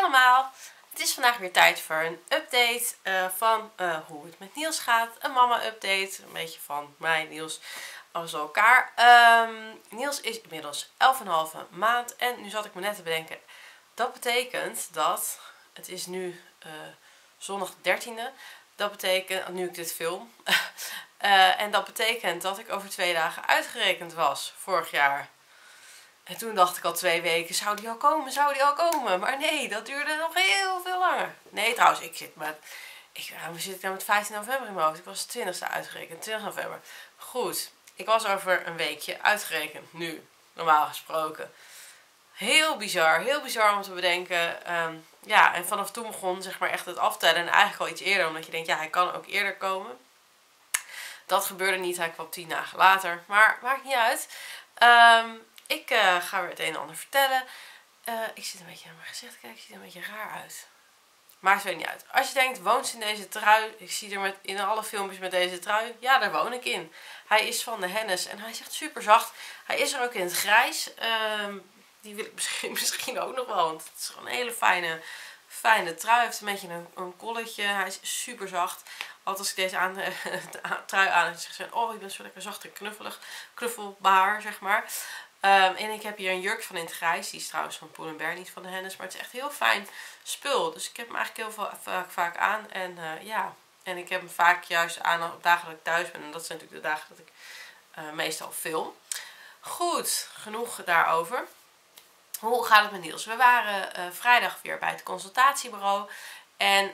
allemaal! Het is vandaag weer tijd voor een update van hoe het met Niels gaat. Een mama update, een beetje van mij, Niels, alles door elkaar. Niels is inmiddels 11,5 maand en nu zat ik me net te bedenken. Dat betekent dat, het is nu zondag de 13e, dat betekent, nu ik dit film, en dat betekent dat ik over 2 dagen uitgerekend was vorig jaar. En toen dacht ik al 2 weken, zou die al komen, zou die al komen? Maar nee, dat duurde nog heel veel langer. Nee, trouwens, we zitten nou met 15 november in mijn hoofd. Ik was de 20e uitgerekend, 20 november. Goed, ik was over een weekje uitgerekend, nu, normaal gesproken. Heel bizar om te bedenken. Ja, en vanaf toen begon zeg maar echt het aftellen. En eigenlijk al iets eerder, omdat je denkt, ja, hij kan ook eerder komen. Dat gebeurde niet, hij kwam 10 dagen later. Maar maakt niet uit. Ik ga weer het een en ander vertellen. Ik zit een beetje naar mijn gezicht te kijken. Ik zie er een beetje raar uit. Maakt het niet uit. Als je denkt, woont ze in deze trui? Ik zie er in alle filmpjes met deze trui. Ja, daar woon ik in. Hij is van de Hennes en hij is echt super zacht. Hij is er ook in het grijs. Die wil ik misschien ook nog wel. Want het is gewoon een hele fijne trui. Hij heeft een beetje een kolletje. Hij is super zacht. Altijd als ik deze trui aan heb, zeg ik, oh, je bent zo lekker zacht en knuffelig. Knuffelbaar, zeg maar. En ik heb hier een jurk van in het grijs. Die is trouwens van Pull&Bear, niet van de Hennes. Maar het is echt heel fijn spul. Dus ik heb hem eigenlijk heel vaak aan. En ja, en ik heb hem vaak juist aan op dagen dat ik thuis ben. En dat zijn natuurlijk de dagen dat ik meestal film. Goed, genoeg daarover. Hoe gaat het met Niels? We waren vrijdag weer bij het consultatiebureau. En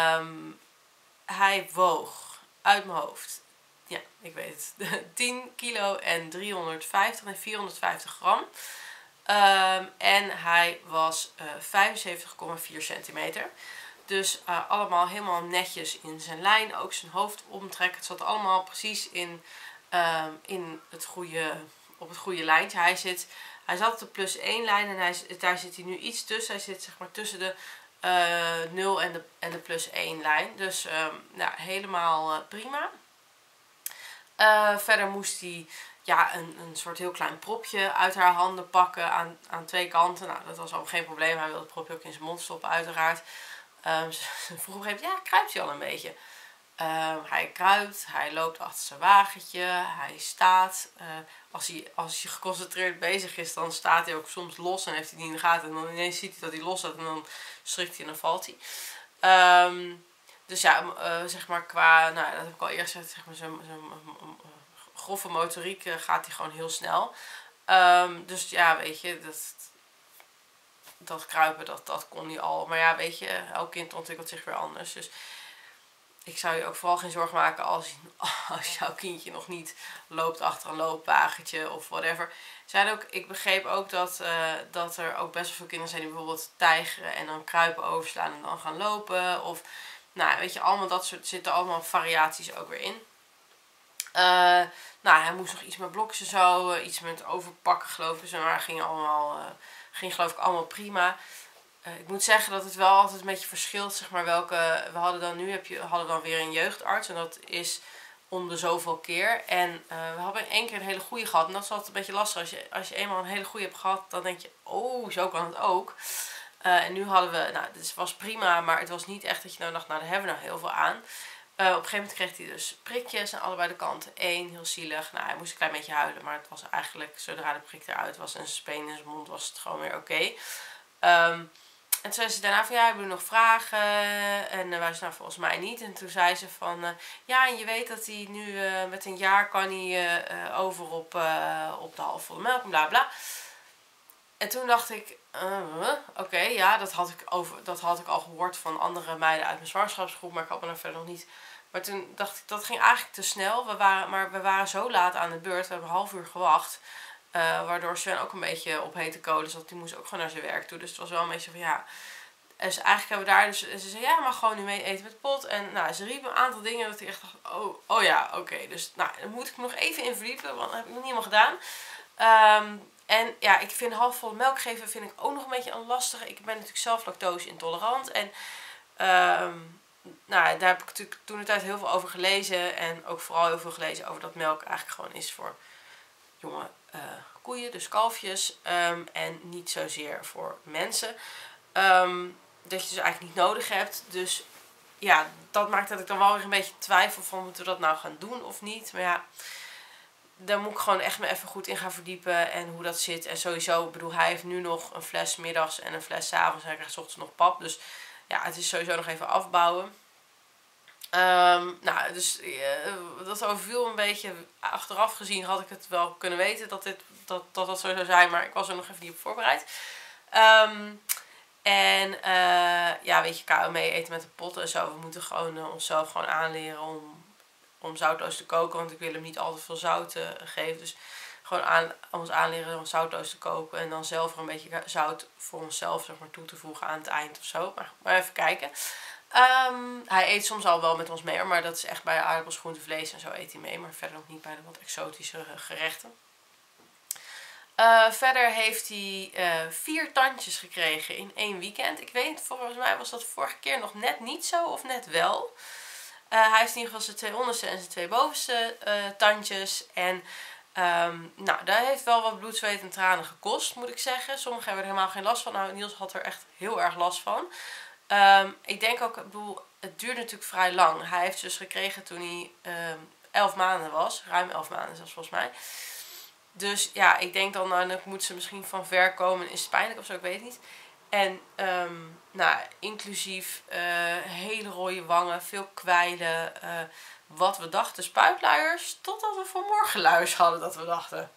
hij woog uit mijn hoofd, ja, ik weet het, 10 kilo en 350 en 450 gram. En hij was 75,4 centimeter. Dus allemaal helemaal netjes in zijn lijn. Ook zijn hoofdomtrek. Het zat allemaal precies op het goede lijntje. Hij zat op de plus 1 lijn en daar zit hij nu iets tussen. Hij zit zeg maar tussen de 0 en de plus 1 lijn. Dus ja, helemaal prima. Verder moest hij ja, een soort heel klein propje uit haar handen pakken aan 2 kanten. Nou, dat was al geen probleem. Hij wilde het propje ook in zijn mond stoppen uiteraard. Ze vroeg op een gegeven moment, ja, kruipt hij al een beetje? Hij kruipt, hij loopt achter zijn wagentje, hij staat. Als hij geconcentreerd bezig is, dan staat hij ook soms los en heeft hij niet in de gaten. En dan ineens ziet hij dat hij los staat en dan schrikt hij en dan valt hij. Dus ja, zeg maar qua, nou dat heb ik al eerst gezegd, zeg maar zijn grove motoriek gaat hij gewoon heel snel. Dus ja, weet je, dat kruipen, dat kon hij al. Maar ja, weet je, elk kind ontwikkelt zich weer anders. Dus ik zou je ook vooral geen zorgen maken als jouw kindje nog niet loopt achter een loopwagentje of whatever. Ik begreep ook dat er ook best wel veel kinderen zijn die bijvoorbeeld tijgeren en dan kruipen overslaan en dan gaan lopen. Of, nou weet je, allemaal dat soort, zitten allemaal variaties ook weer in. Nou, hij moest nog iets met blokjes en zo, iets met overpakken geloof ik. Maar ging geloof ik allemaal prima. Ik moet zeggen dat het wel altijd een beetje verschilt, zeg maar, welke. We hadden dan weer een jeugdarts en dat is om de zoveel keer. En we hebben 1 keer een hele goede gehad. En dat is altijd een beetje lastig. Als je eenmaal een hele goede hebt gehad, dan denk je, oh, zo kan het ook. En nu hadden we, nou, dit was prima, maar het was niet echt dat je nou dacht, nou, daar hebben we nou heel veel aan. Op een gegeven moment kreeg hij dus prikjes aan allebei de kanten. 1, heel zielig. Nou, hij moest een klein beetje huilen, maar het was eigenlijk, zodra de prik eruit was en zijn speen in zijn mond, was het gewoon weer oké. En toen zei ze daarna van, ja, hebben jullie nog vragen? En wij zeiden, nou, volgens mij niet. En toen zei ze van, ja, en je weet dat hij nu met een jaar kan hij over op de halfvolle melk en bla bla. En toen dacht ik, oké, ja, dat had ik al gehoord van andere meiden uit mijn zwangerschapsgroep, maar ik had me daar verder nog niet. Maar toen dacht ik, dat ging eigenlijk te snel. We waren zo laat aan de beurt, we hebben een half uur gewacht. Waardoor Sven ook een beetje op hete kolen zat. Die moest ook gewoon naar zijn werk toe. Dus het was wel een beetje van ja. Dus eigenlijk hebben we daar dus. Ze zei ja, maar gewoon nu mee eten met pot. En nou, ze riep een aantal dingen dat ik echt dacht. Oh ja, oké. Dus nou, dan moet ik me nog even in verdiepen. Want dat heb ik nog niet helemaal gedaan. En ja, ik vind halfvolle melk geven vind ik ook nog een beetje een lastige. Ik ben natuurlijk zelf lactose intolerant. En nou, daar heb ik natuurlijk toen de tijd heel veel over gelezen. En ook vooral heel veel gelezen over dat melk eigenlijk gewoon is voor jonge koeien, dus kalfjes. En niet zozeer voor mensen. dat je dus eigenlijk niet nodig hebt. Dus ja, dat maakt dat ik dan wel weer een beetje twijfel van moeten we dat nou gaan doen of niet. Maar ja, daar moet ik gewoon echt me even goed in gaan verdiepen en hoe dat zit. En sowieso, ik bedoel, hij heeft nu nog een fles middags en een fles 's avonds. En hij krijgt 's ochtends nog pap. Dus ja, het is sowieso nog even afbouwen. Nou, dus dat overviel een beetje. Achteraf gezien had ik het wel kunnen weten dat zo zou zijn. Maar ik was er nog even niet op voorbereid. Ja, weet je, KME eten met de potten en zo. We moeten gewoon onszelf gewoon aanleren om zoutloos te koken. Want ik wil hem niet al te veel zout geven. Dus gewoon ons aanleren om zoutloos te koken. En dan zelf er een beetje zout voor onszelf, zeg maar, toe te voegen aan het eind of zo. Maar even kijken. Hij eet soms al wel met ons mee, maar dat is echt bij aardappels, groente, vlees en zo eet hij mee. Maar verder ook niet bij de wat exotische gerechten. Verder heeft hij 4 tandjes gekregen in 1 weekend. Ik weet, volgens mij was dat vorige keer nog net niet zo of net wel. Hij heeft in ieder geval zijn 2 onderste en zijn 2 bovenste tandjes. En nou, dat heeft wel wat bloed, zweet en tranen gekost, moet ik zeggen. Sommigen hebben er helemaal geen last van. Nou, Niels had er echt heel erg last van. Ik denk ook, ik bedoel, het duurt natuurlijk vrij lang. Hij heeft dus gekregen toen hij 11 maanden was. Ruim 11 maanden zelfs volgens mij. Dus ja, ik denk dan, nou, dan moet ze misschien van ver komen. Is het pijnlijk of zo, ik weet het niet. En nou, inclusief hele rode wangen, veel kwijlen. Wat we dachten, spuitluiers. Totdat we vanmorgen luiers hadden dat we dachten.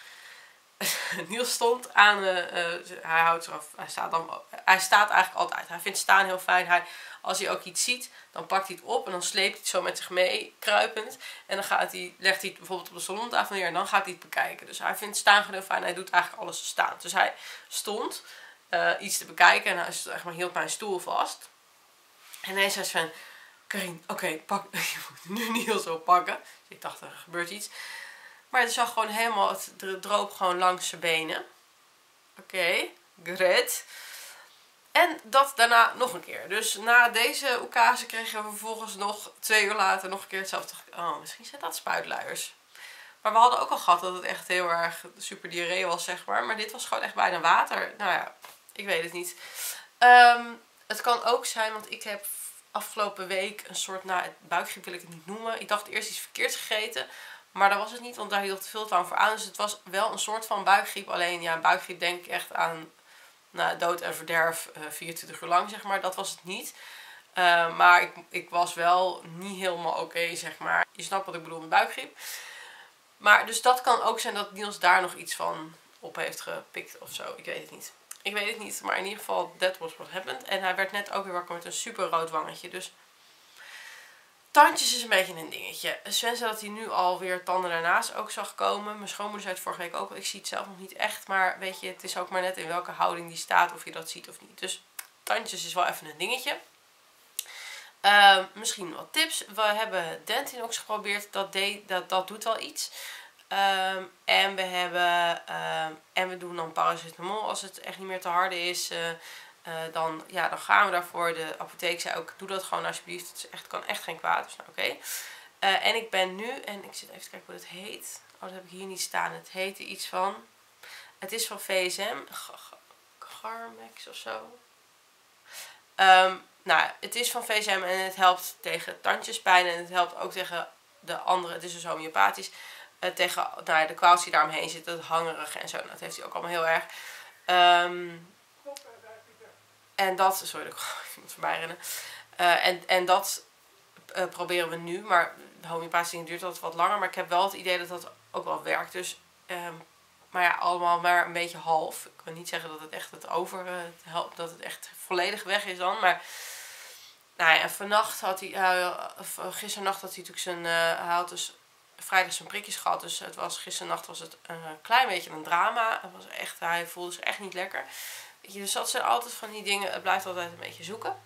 Niels stond aan hij houdt eraf. Hij staat eigenlijk altijd. Hij vindt staan heel fijn. Als hij ook iets ziet, dan pakt hij het op en dan sleept hij het zo met zich mee, kruipend. En dan legt hij het bijvoorbeeld op de salontafel neer en dan gaat hij het bekijken. Dus hij vindt staan gewoon heel fijn. Hij doet eigenlijk alles staan. Dus hij stond iets te bekijken en hij zeg maar, hield mijn stoel vast. En hij zei van, Karine, oké, pak. Je moet nu niet heel zo pakken. Dus ik dacht, er gebeurt iets. Maar het zag gewoon helemaal, het droop gewoon langs zijn benen. Oké, great. En dat daarna nog een keer. Dus na deze oekase kregen we vervolgens nog 2 uur later nog een keer hetzelfde. Oh, misschien zijn dat spuitluiers. Maar we hadden ook al gehad dat het echt heel erg super diarree was, zeg maar. Maar dit was gewoon echt bijna water. Nou ja, ik weet het niet. Het kan ook zijn, want ik heb afgelopen week een soort, nou, buikgriep wil ik het niet noemen. Ik dacht eerst iets verkeerds gegeten. Maar dat was het niet, want daar hield veel te lang voor aan. Dus het was wel een soort van buikgriep. Alleen, ja, buikgriep denk ik echt aan dood en verderf 24 uur lang, zeg maar. Dat was het niet. Maar ik was wel niet helemaal oké, zeg maar. Je snapt wat ik bedoel met buikgriep. Maar dus dat kan ook zijn dat Niels daar nog iets van op heeft gepikt of zo. Ik weet het niet. Ik weet het niet, maar in ieder geval, that was what happened. En hij werd net ook weer wakker met een super rood wangetje. Dus tandjes is een beetje een dingetje. Sven zei dat hij nu alweer tanden daarnaast ook zag komen. Mijn schoonmoeder zei het vorige week ook al. Ik zie het zelf nog niet echt. Maar weet je, het is ook maar net in welke houding die staat. Of je dat ziet of niet. Dus tandjes is wel even een dingetje. Misschien wat tips. We hebben Dentinox geprobeerd. Dat doet wel iets. En we doen dan paracetamol als het echt niet meer te harde is. Dan gaan we daarvoor. De apotheek zei ook, doe dat gewoon alsjeblieft. Het kan echt geen kwaad. Dus nou oké. En ik ben nu, en ik zit even te kijken hoe het heet. Oh, dat heb ik hier niet staan. Het heette iets van, het is van VSM. Garmex of zo. Nou, het is van VSM en het helpt tegen tandjespijn. En het helpt ook tegen de andere, het is dus homeopathisch. Tegen de kwaals die daaromheen zit. Het hangerige en zo. Dat heeft hij ook allemaal heel erg. En dat, sorry dat ik moet voorbij rennen. En dat proberen we nu. Maar de homeopathische dingen duurt altijd wat langer. Maar ik heb wel het idee dat dat ook wel werkt. Dus, maar ja, allemaal maar een beetje half. Ik wil niet zeggen dat het echt dat het echt volledig weg is dan. Maar nou ja, vannacht had hij, gisternacht had hij natuurlijk hij had dus vrijdag zijn prikjes gehad. Dus gisternacht was het een klein beetje een drama. Hij voelde zich echt niet lekker. Weet je, dus dat zijn altijd van die dingen. Het blijft altijd een beetje zoeken.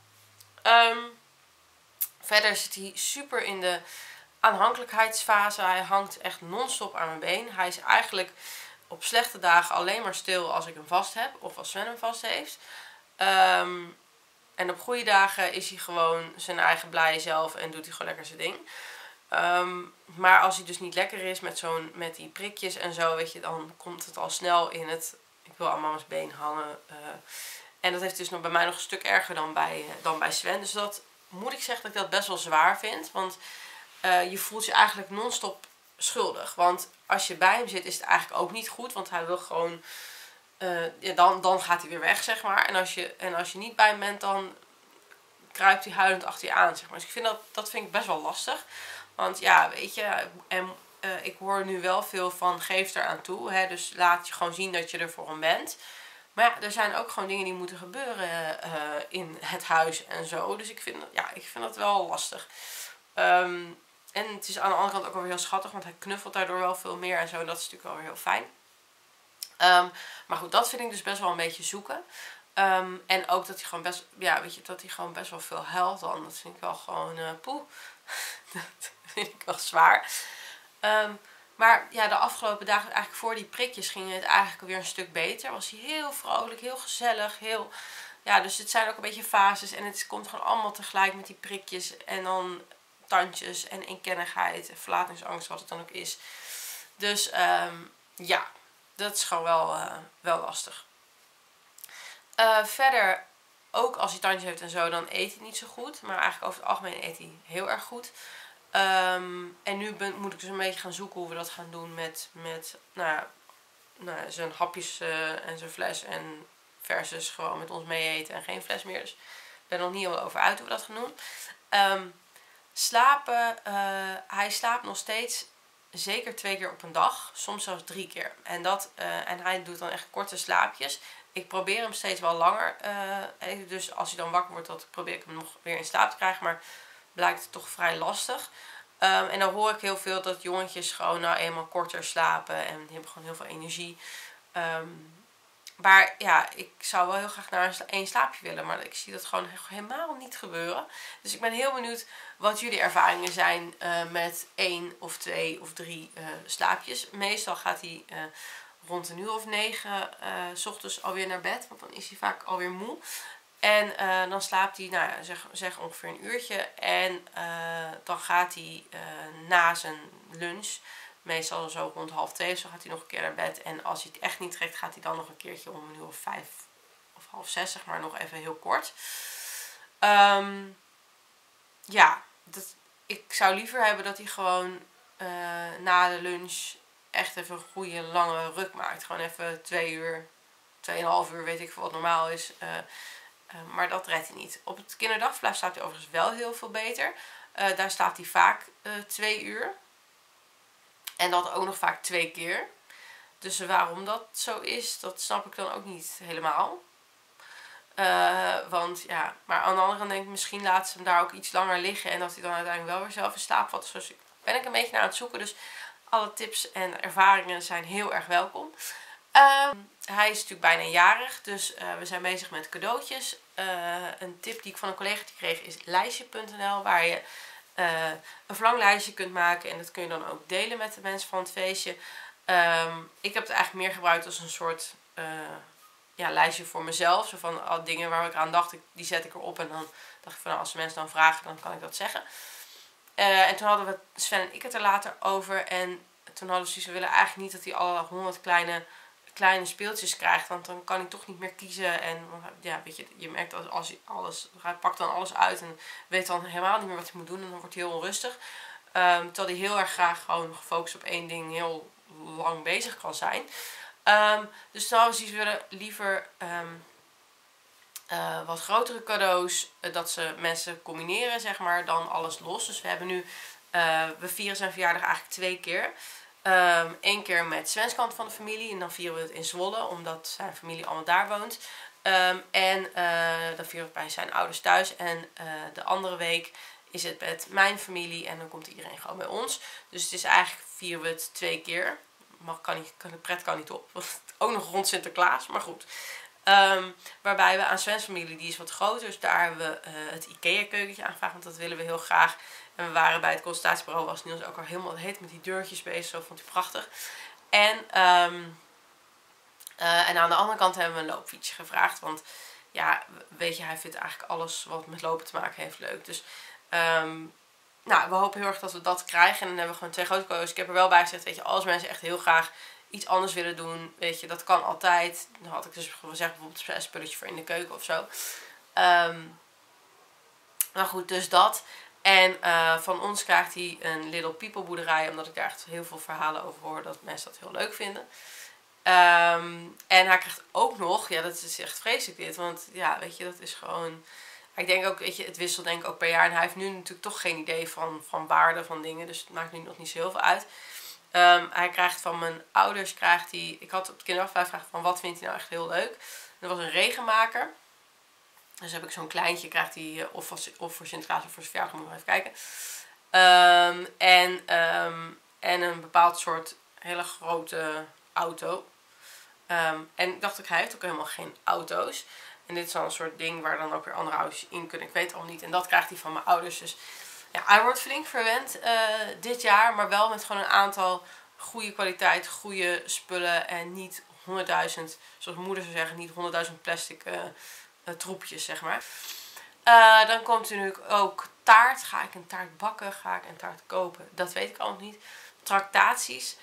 Verder zit hij super in de aanhankelijkheidsfase. Hij hangt echt non-stop aan mijn been. Hij is eigenlijk op slechte dagen alleen maar stil als ik hem vast heb. Of als Sven hem vast heeft. En op goede dagen is hij gewoon zijn eigen blije zelf en doet hij gewoon lekker zijn ding. Maar als hij dus niet lekker is met die prikjes en zo, weet je, dan komt het al snel in het, ik wil aan mama's been hangen. En dat heeft dus nog bij mij nog een stuk erger dan bij Sven. Dus dat moet ik zeggen dat ik dat best wel zwaar vind. Want je voelt je eigenlijk non-stop schuldig. Want als je bij hem zit is het eigenlijk ook niet goed. Want hij wil gewoon... ja, dan gaat hij weer weg, zeg maar. En als je niet bij hem bent, dan kruipt hij huilend achter je aan, zeg maar. Dus ik vind dat vind ik best wel lastig. Want ja, weet je... ik hoor nu wel veel van geef eraan toe. Hè, dus laat je gewoon zien dat je er voor hem bent. Maar ja, er zijn ook gewoon dingen die moeten gebeuren in het huis en zo. Dus ik vind dat wel lastig. En het is aan de andere kant ook wel weer heel schattig. Want hij knuffelt daardoor wel veel meer en zo. En dat is natuurlijk wel weer heel fijn. Maar goed, dat vind ik dus best wel een beetje zoeken. En ook dat hij gewoon best... Ja, weet je, dat hij gewoon best wel veel huilt dan. Dat vind ik wel gewoon... poeh. Dat vind ik wel zwaar. Maar ja, de afgelopen dagen, eigenlijk voor die prikjes, ging het eigenlijk weer een stuk beter. Was hij heel vrolijk, heel gezellig, heel... Ja, dus het zijn ook een beetje fases. En het komt gewoon allemaal tegelijk met die prikjes. En dan tandjes en eenkennigheid en verlatingsangst, wat het dan ook is. Dus ja, dat is gewoon wel lastig. Verder, ook als hij tandjes heeft en zo, dan eet hij niet zo goed. Maar eigenlijk over het algemeen eet hij heel erg goed. En nu moet ik dus een beetje gaan zoeken hoe we dat gaan doen met zijn hapjes en zijn fles. En versus gewoon met ons mee eten en geen fles meer. Dus ik ben er nog niet helemaal over uit hoe we dat gaan doen. Slapen, hij slaapt nog steeds zeker 2 keer op een dag. Soms zelfs 3 keer. En hij doet dan echt korte slaapjes. Ik probeer hem steeds wel langer. Dus als hij dan wakker wordt, dan probeer ik hem nog weer in slaap te krijgen. Maar blijkt het toch vrij lastig. En dan hoor ik heel veel dat jongetjes gewoon nou eenmaal korter slapen. En die hebben gewoon heel veel energie. Maar ja, ik zou wel heel graag naar één slaapje willen. Maar ik zie dat gewoon helemaal niet gebeuren. Dus ik ben heel benieuwd wat jullie ervaringen zijn met 1 of 2 of 3 slaapjes. Meestal gaat hij rond 9 uur 's ochtends alweer naar bed. Want dan is hij vaak alweer moe. En dan slaapt hij, nou ja, zeg ongeveer een uurtje. En dan gaat hij na zijn lunch, meestal zo rond 1:30, zo gaat hij nog een keer naar bed. En als hij het echt niet trekt, gaat hij dan nog een keertje om 5:30 of 5:30, zeg maar, nog even heel kort. Ja, ik zou liever hebben dat hij gewoon na de lunch echt even een goede lange ruk maakt. Gewoon even 2 uur, 2,5 uur, weet ik veel wat normaal is. Maar dat redt hij niet. Op het kinderdagverblijf slaapt hij overigens wel heel veel beter. Daar slaapt hij vaak 2 uur. En dat ook nog vaak 2 keer. Dus waarom dat zo is, dat snap ik dan ook niet helemaal. Want ja, maar aan de andere kant denk ik, misschien laten ze hem daar ook iets langer liggen. En dat hij dan uiteindelijk wel weer zelf in slaap valt. Dus ben ik een beetje naar aan het zoeken. Dus alle tips en ervaringen zijn heel erg welkom. Hij is natuurlijk bijna jarig, dus we zijn bezig met cadeautjes. Een tip die ik van een collega kreeg is lijstje.nl, waar je een verlanglijstje kunt maken. En dat kun je dan ook delen met de mensen van het feestje. Ik heb het eigenlijk meer gebruikt als een soort lijstje voor mezelf. Zo van alle dingen waar ik aan dacht, die zet ik erop. En dan dacht ik van, nou, als mensen dan vragen, dan kan ik dat zeggen. En toen hadden we Sven en ik het er later over. En toen hadden we zoiets, we willen eigenlijk niet dat hij alle 100 kleine speeltjes krijgt. Want dan kan hij toch niet meer kiezen. En ja, weet je merkt als hij pakt dan alles uit en weet dan helemaal niet meer wat hij moet doen. En dan wordt hij heel onrustig. Terwijl hij heel erg graag gewoon gefocust op één ding heel lang bezig kan zijn. Dus dan hadden we willen liever wat grotere cadeaus. Dat ze mensen combineren, zeg maar, dan alles los. Dus we hebben nu, we vieren zijn verjaardag eigenlijk 2 keer. 1 keer met Svens kant van de familie. En dan vieren we het in Zwolle, omdat zijn familie allemaal daar woont. En dan vieren we het bij zijn ouders thuis. En de andere week is het met mijn familie. En dan komt iedereen gewoon bij ons. Dus het is eigenlijk, vieren we het 2 keer. De pret kan niet op. Ook nog rond Sinterklaas, maar goed. Waarbij we aan Svens familie, die is wat groter. Dus daar hebben we het IKEA keukentje aangevraagd. Want dat willen we heel graag. En we waren bij het consultatiebureau, was Niels ook al helemaal heet met die deurtjes bezig. Zo vond hij prachtig. En aan de andere kant hebben we een loopfietsje gevraagd. Want ja, weet je, hij vindt eigenlijk alles wat met lopen te maken heeft leuk. Dus we hopen heel erg dat we dat krijgen. En dan hebben we gewoon 2 grote cadeaus. Ik heb er wel bij gezegd, weet je, als mensen echt heel graag iets anders willen doen, weet je, dat kan altijd. Dan had ik dus gezegd bijvoorbeeld een spulletje voor in de keuken of zo. Maar goed, dus dat. En van ons krijgt hij een Little People boerderij. Omdat ik daar echt heel veel verhalen over hoor. Dat mensen dat heel leuk vinden. En hij krijgt ook nog... Ja, dat is echt vreselijk dit. Want ja, weet je, dat is gewoon... Ik denk ook, weet je, het wisselt denk ik ook per jaar. En hij heeft nu natuurlijk toch geen idee van waarde van dingen. Dus het maakt nu nog niet zo heel veel uit. Hij krijgt van mijn ouders... Ik had op de kinderafvraag gevraagd van wat vindt hij nou echt heel leuk. Dat was een regenmaker. Dus heb ik zo'n kleintje, krijgt hij of voor Sinterklaas of voor zijn verjaardag, moet ik even kijken. En een bepaald soort hele grote auto. En ik dacht ook, hij heeft ook helemaal geen auto's. En dit is dan een soort ding waar dan ook weer andere auto's in kunnen. Ik weet het al niet. En dat krijgt hij van mijn ouders. Dus ja, hij wordt flink verwend dit jaar. Maar wel met gewoon een aantal goede kwaliteit, goede spullen. En niet 100.000, zoals mijn moeder zou zeggen, niet 100.000 plastic troepjes, zeg maar. Dan komt er nu ook taart. Ga ik een taart bakken? Ga ik een taart kopen? Dat weet ik allemaal niet. Tractaties.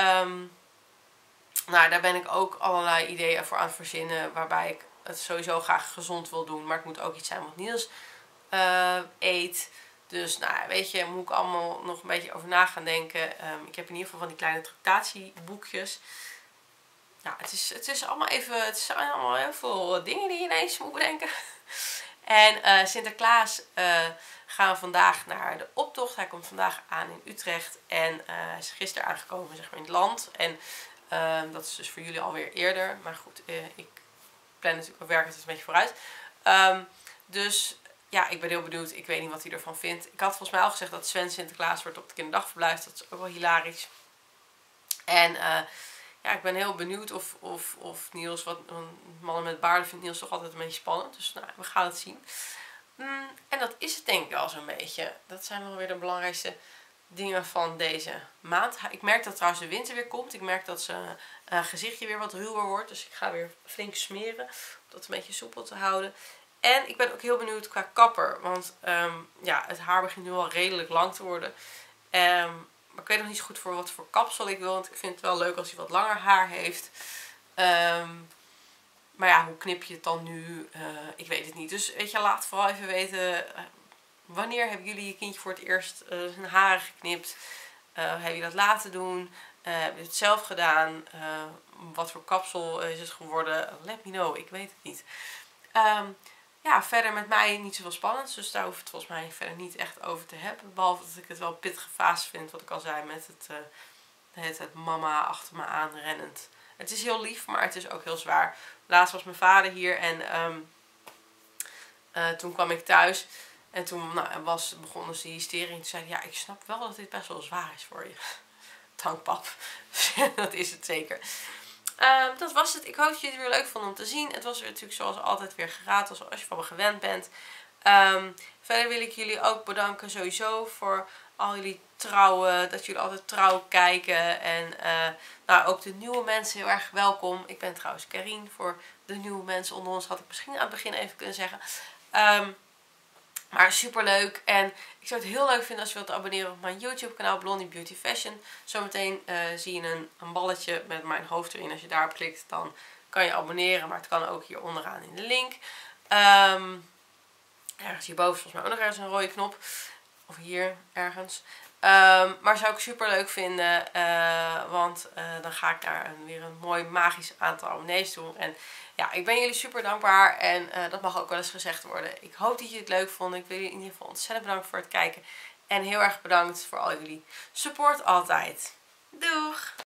Nou, daar ben ik ook allerlei ideeën voor aan het verzinnen. Waarbij ik het sowieso graag gezond wil doen. Maar het moet ook iets zijn wat Niels eet. Dus nou, weet je, moet ik allemaal nog een beetje over na gaan denken. Ik heb in ieder geval van die kleine tractatieboekjes. Ja, het is allemaal even... Het zijn allemaal heel veel dingen die je ineens moet bedenken. En Sinterklaas gaan we vandaag naar de optocht. Hij komt vandaag aan in Utrecht. En hij is gisteren aangekomen, zeg maar, in het land. En dat is dus voor jullie alweer eerder. Maar goed, ik plan natuurlijk op werk het een beetje vooruit. Dus ja, ik ben heel benieuwd. Ik weet niet wat hij ervan vindt. Ik had volgens mij al gezegd dat Sven Sinterklaas wordt op het kinderdagverblijf. Dat is ook wel hilarisch. En ja, ik ben heel benieuwd of Niels, wat mannen met baarden vindt Niels toch altijd een beetje spannend. Dus nou, we gaan het zien. En dat is het denk ik al zo'n beetje. Dat zijn wel weer de belangrijkste dingen van deze maand. Ik merk dat trouwens de winter weer komt. Ik merk dat zijn gezichtje weer wat ruwer wordt. Dus ik ga weer flink smeren. Om dat een beetje soepel te houden. En ik ben ook heel benieuwd qua kapper. Want ja, het haar begint nu al redelijk lang te worden. Maar ik weet nog niet zo goed voor wat voor kapsel ik wil. Want ik vind het wel leuk als hij wat langer haar heeft. Maar ja, hoe knip je het dan nu? Ik weet het niet. Dus weet je, laat vooral even weten. Wanneer hebben jullie je kindje voor het eerst zijn haren geknipt? Heb je dat laten doen? Heb je het zelf gedaan? Wat voor kapsel is het geworden? Let me know. Ik weet het niet. Ja, verder met mij niet zoveel spannends. Dus daar hoef ik het volgens mij verder niet echt over te hebben. Behalve dat ik het wel een pittige fase vind. Wat ik al zei met het mama achter me aan rennend. Het is heel lief, maar het is ook heel zwaar. Laatst was mijn vader hier en toen kwam ik thuis. En toen begon ze die hysterie. En toen zei hij, ja, ik snap wel dat dit best wel zwaar is voor je. Dank pap. Dat is het zeker. Dat was het. Ik hoop dat jullie het weer leuk vonden om te zien. Het was weer natuurlijk zoals altijd weer geraad, zoals je van me gewend bent. Verder wil ik jullie ook bedanken sowieso voor al jullie trouwen. Dat jullie altijd trouw kijken. En nou, ook de nieuwe mensen heel erg welkom. Ik ben trouwens Karien. Voor de nieuwe mensen onder ons had ik misschien aan het begin even kunnen zeggen. Maar super leuk. En ik zou het heel leuk vinden als je wilt abonneren op mijn YouTube kanaal Blondie Beauty Fashion. Zometeen zie je een balletje met mijn hoofd erin. Als je daarop klikt dan kan je abonneren. Maar het kan ook hier onderaan in de link. Ergens hierboven is volgens mij ook nog ergens een rode knop. Of hier ergens. Maar zou ik super leuk vinden. Want dan ga ik daar weer een mooi magisch aantal abonnees doen. En ja, ik ben jullie super dankbaar. En dat mag ook wel eens gezegd worden. Ik hoop dat jullie het leuk vonden. Ik wil jullie in ieder geval ontzettend bedanken voor het kijken. En heel erg bedankt voor al jullie support altijd. Doeg!